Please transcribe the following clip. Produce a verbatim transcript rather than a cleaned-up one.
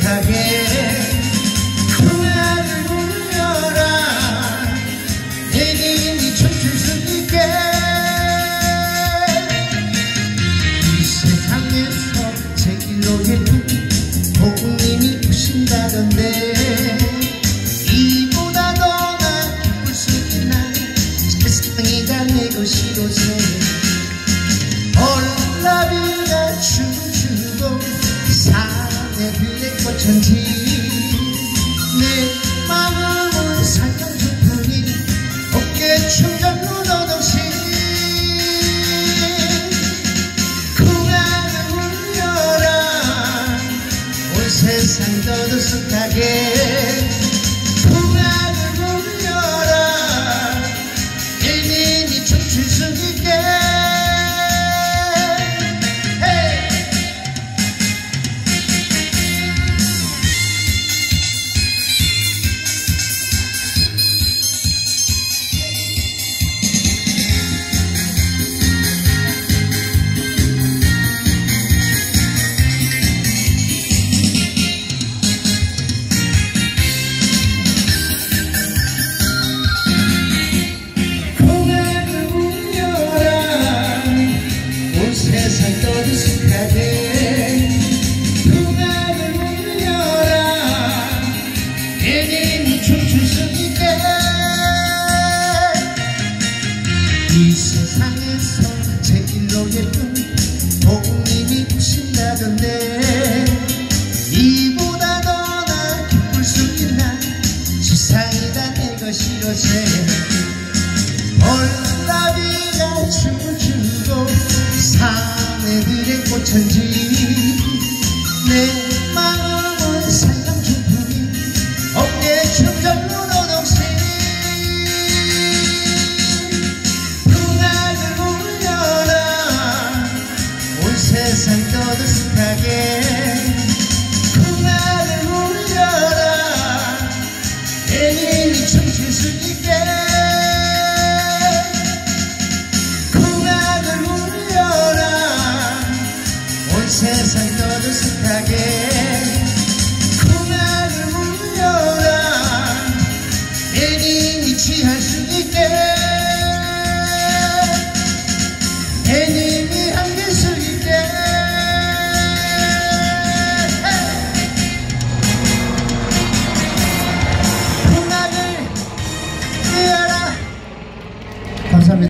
속하게 풍악을 울려라 내게 이 춤출 수 있게 이 세상에서 제일로 예쁜 복님이 오신다던데 이보다 더나 기쁠 수 있나 세상이 다 내 것이로세 올라비가 춤추고 사내들의 꽃천지 내 마음은 살짝 좋더니 어깨춤 잡고 너덕시 풍악을 울려라 온 세상 떠들썩하게 풍악을 울려라 내님이 춤출 수 있게 세상 떠들썩하게 풍악을 울려라 내님이 춤출 수 있게 이 세상에서 제일로 예쁜 복님이 오신다던데 이보다 더나 기쁠 수 있나 세상이 다 내 것이로세 올라비가 춤을 추고 사내들의 꽃천지